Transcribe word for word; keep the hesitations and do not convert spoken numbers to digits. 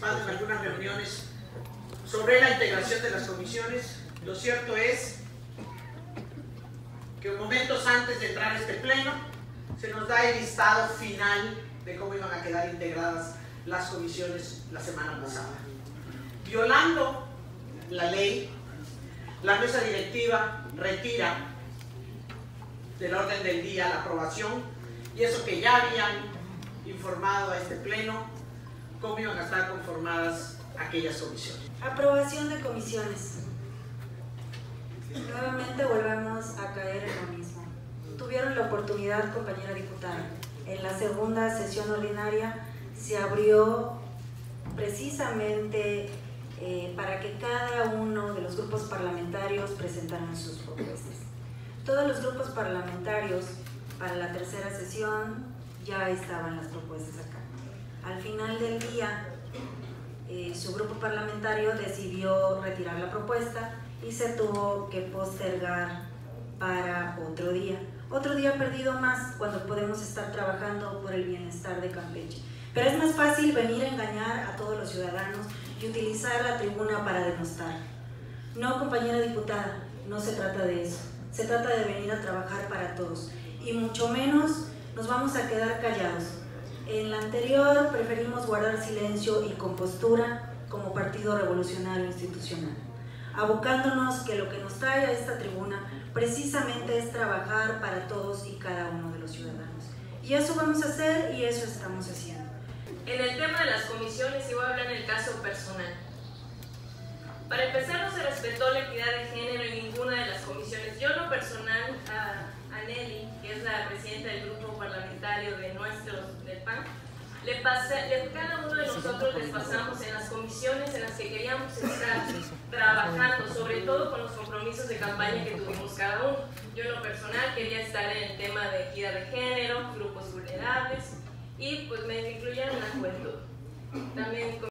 participado en algunas reuniones sobre la integración de las comisiones. Lo cierto es que momentos antes de entrar a este pleno se nos da el listado final de cómo iban a quedar integradas las comisiones la semana pasada. Violando la ley, la mesa directiva retira del orden del día la aprobación, y eso que ya habían informado a este pleno cómo iban a estar conformadas aquellas comisiones. Aprobación de comisiones. Nuevamente volvemos a caer en lo mismo. Tuvieron la oportunidad, compañera diputada, en la segunda sesión ordinaria se abrió precisamente eh, para que cada uno de los grupos parlamentarios presentaran sus propuestas. Todos los grupos parlamentarios para la tercera sesión ya estaban las propuestas acá. Al final del día, eh, su grupo parlamentario decidió retirar la propuesta y se tuvo que postergar para otro día. Otro día perdido más cuando podemos estar trabajando por el bienestar de Campeche. Pero es más fácil venir a engañar a todos los ciudadanos y utilizar la tribuna para denostar. No, compañera diputada, no se trata de eso. Se trata de venir a trabajar para todos. Y mucho menos nos vamos a quedar callados. En la anterior preferimos guardar silencio y compostura como Partido Revolucionario Institucional, abocándonos que lo que nos trae a esta tribuna precisamente es trabajar para todos y cada uno de los ciudadanos. Y eso vamos a hacer y eso estamos haciendo. En el tema de las comisiones, y voy a hablar en el caso personal. Para empezar, no se respetó la equidad de género en ninguna de las comisiones. Yo, en lo personal, a, a Nelly, que es la presidenta del grupo parlamentario de nuestros, del P A N, le pasé, le, cada uno de nosotros les pasamos en las comisiones en las que queríamos estar trabajando, sobre todo con los compromisos de campaña que tuvimos cada uno. Yo, en lo personal, quería estar en el tema de equidad de género, grupos vulnerables, y pues me incluyeron en la juventud. También